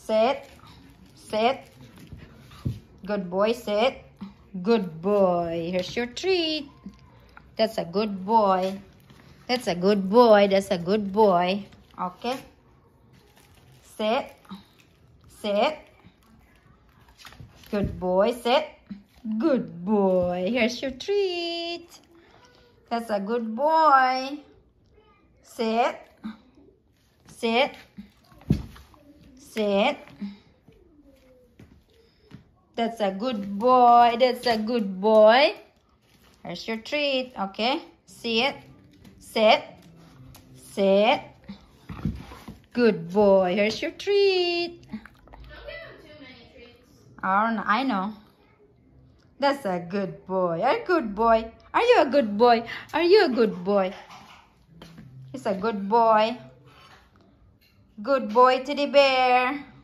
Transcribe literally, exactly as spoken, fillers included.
Sit. Sit. Good boy, sit. Good boy. Here's your treat. That's a good boy. That's a good boy. That's a good boy. Okay. Sit. Sit. Good boy, sit. Good boy. Here's your treat. That's a good boy. Sit. Sit. Sit. That's a good boy. That's a good boy. Here's your treat. Okay. Sit. Sit. Sit. Good boy. Here's your treat. Don't give him too many treats. Oh, no, I know. That's a good boy. A good boy. Are you a good boy? Are you a good boy? He's a good boy. Good boy, teddy bear.